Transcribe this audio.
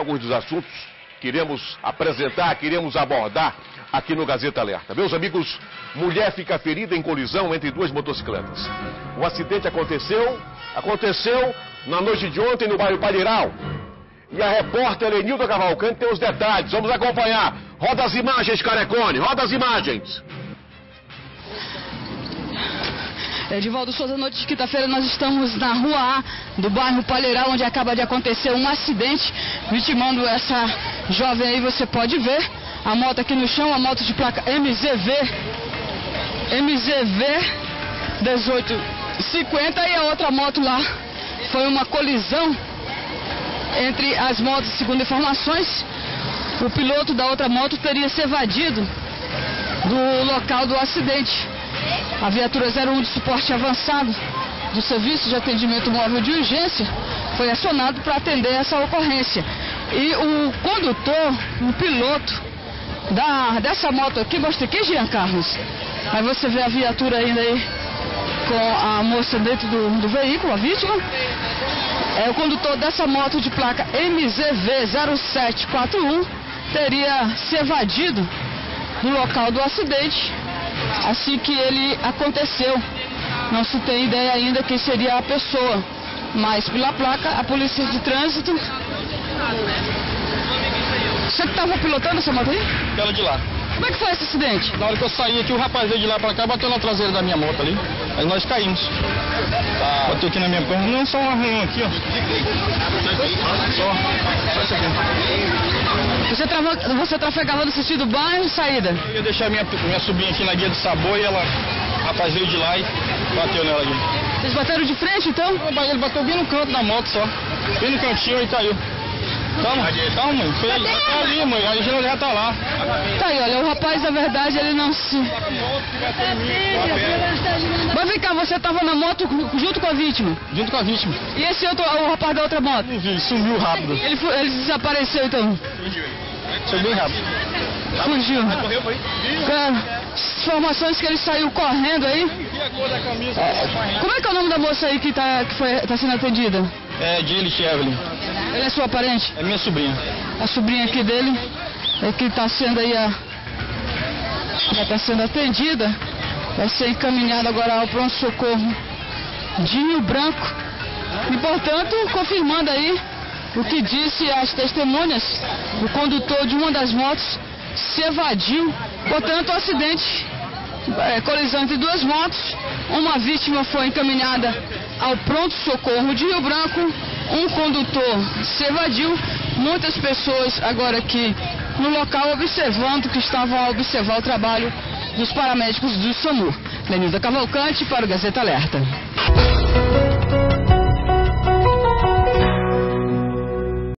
alguns dos assuntos que iremos apresentar, que iremos abordar aqui no Gazeta Alerta. Meus amigos, mulher fica ferida em colisão entre duas motocicletas. O acidente aconteceu na noite de ontem no bairro Palheiral. E a repórter Lenilda Cavalcante tem os detalhes. Vamos acompanhar. Roda as imagens, Carecone. Roda as imagens. Edivaldo Souza, noite de quinta-feira nós estamos na rua A do bairro Palheiral, onde acaba de acontecer um acidente vitimando essa jovem aí, você pode ver a moto aqui no chão, a moto de placa MZV 1850 e a outra moto lá. Foi uma colisão entre as motos, segundo informações. O piloto da outra moto teria se evadido do local do acidente. A viatura 01 de suporte avançado do Serviço de Atendimento Móvel de Urgência foi acionado para atender essa ocorrência. E o condutor, o piloto dessa moto aqui, mostra aqui, Jean Carlos. Aí você vê a viatura ainda aí com a moça dentro do veículo, a vítima. O condutor dessa moto de placa MZV 0741 teria se evadido do local do acidente assim que ele aconteceu. Não se tem ideia ainda quem seria a pessoa, mas pela placa, a polícia de trânsito... Você que estava pilotando essa moto aí? Aquela de lá. Como é que foi esse acidente? Na hora que eu saí aqui, o rapaz veio de lá pra cá, bateu na traseira da minha moto ali. Aí nós caímos. Bateu aqui na minha perna. Não, só um arranhão aqui, ó. Só isso aqui. Você trafegava no sentido bairro e saída? Eu ia deixar minha sobrinha aqui na guia de sabor e ela... O rapaz veio de lá e bateu nela aqui. Vocês bateram de frente, então? Ele bateu bem no canto da moto só. Bem no cantinho e caiu. Calma, mãe. Foi ali, mãe. A gente já tá lá. Tá aí, olha, o rapaz, na verdade, ele não se... Mas vem cá, você tava na moto junto com a vítima? Junto com a vítima. E esse outro, o rapaz da outra moto? Não vi, ele sumiu rápido. Ele desapareceu, então? Foi bem rápido. Fugiu. Informações que ele saiu correndo aí. Como é que é o nome da moça aí que tá sendo atendida? É Jill Evelyn. Ele é sua parente? É minha sobrinha. A sobrinha aqui dele é que está sendo aí já está sendo atendida. Vai ser encaminhada agora ao pronto-socorro de Rio Branco. E, portanto, confirmando aí o que disse as testemunhas, o condutor de uma das motos se evadiu. Portanto, o acidente, colisão entre duas motos. Uma vítima foi encaminhada ao pronto-socorro de Rio Branco. Um condutor se evadiu. Muitas pessoas agora aqui no local observando, que estavam a observar o trabalho dos paramédicos do SAMU. Lenilda Cavalcante para o Gazeta Alerta.